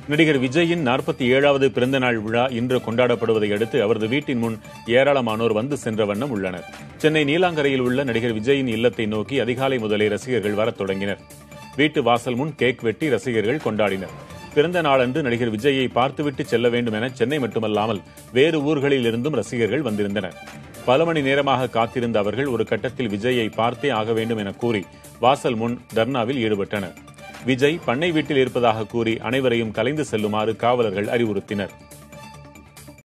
நடிகர் விஜயின் 47வது பிறந்தநாள் விழா இன்று கொண்டாடப்படுவதை அடுத்து அவரது வீட்டின் முன் ஏராளமானோர் வந்து சென்ற வண்ணம் உள்ளனர். சென்னை நீலாங்கரையில் உள்ள நடிகர் விஜயின் இல்லத்தை நோக்கி அதிகாலை முதலே ரசிகர்கள் வரத் தொடங்கினர். வீட்டு வாசல் முன் கேக் வெட்டி ரசிகர்கள் கொண்டாடினர். பிறந்த நாளன்று நடிகர் விஜயை பார்த்துவிட்டு செல்ல வேண்டும் என சென்னை மட்டுமல்லாமல் வேறு ஊர்களில் இருந்தும் ரசிகர்கள் வந்திருந்தனர். பல மணி நேரமாக காத்திருந்த அவர்கள் ஒரு கட்டத்தில் விஜயை பார்த்தே ஆக வேண்டும் என கூறி வாசல் முன் தர்ணாவில் ஈடுபட்டனர். விஜய் பண்ணை வீட்டில் இருப்பதாக கூறி அனைவரையும் கலைந்து செல்லுமாறு காவலர்கள் அறிவுறுத்தினர்.